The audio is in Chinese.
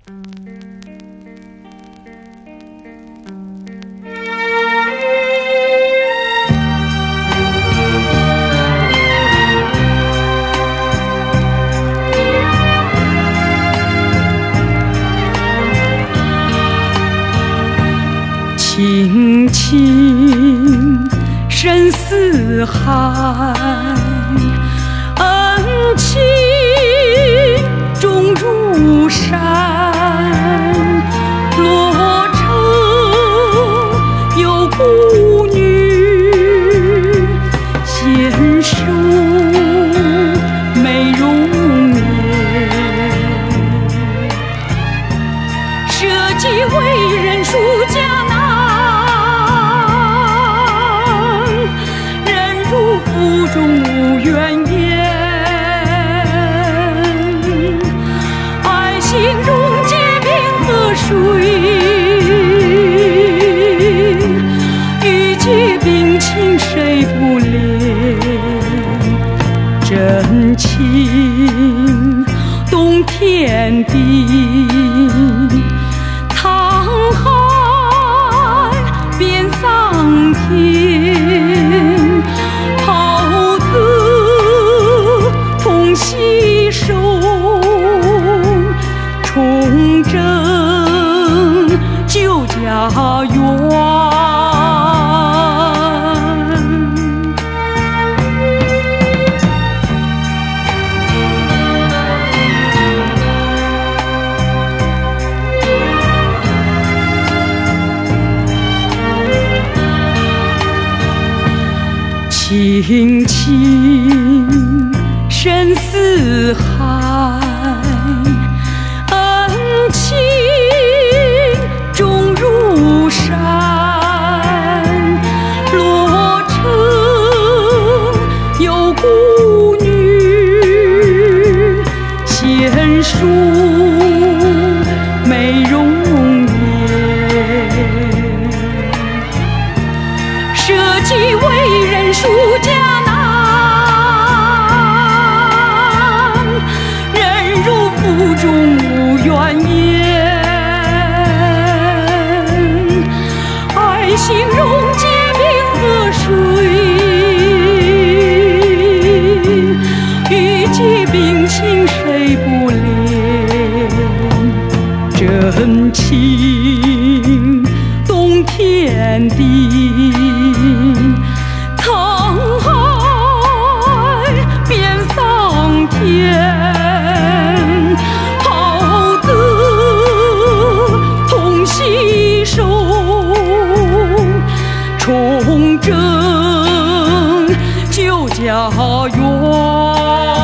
青青深似海，恩情重如山。洛城有孤女，纤手美容颜。舍己为人属家难，腹中无怨言，爱情溶解冰河水，欲结冰情谁不怜？真情动天地，沧海变桑田。携手重整旧家园。青青深似海，恩情重如山。洛城有孤女，纤手美容颜。舍己为人属家难，腹中无怨言，爱情溶解冰河水，欲结冰情谁不怜？真情动天地，沧海变桑田。携手重整旧家园。